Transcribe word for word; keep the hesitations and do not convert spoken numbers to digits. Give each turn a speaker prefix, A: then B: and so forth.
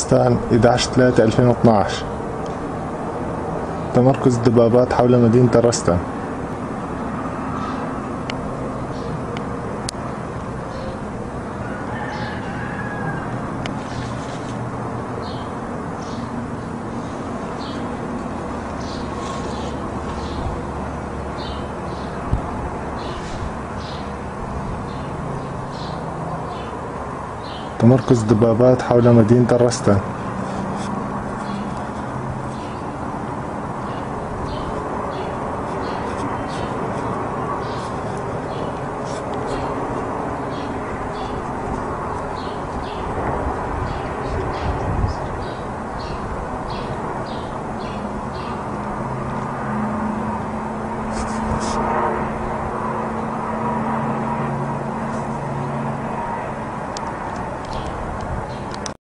A: رستان أحد عشر ثلاثة ألفين واثني عشر. تمركز الدبابات حول مدينة رستان. تمركز الدبابات حول مدينة رستان.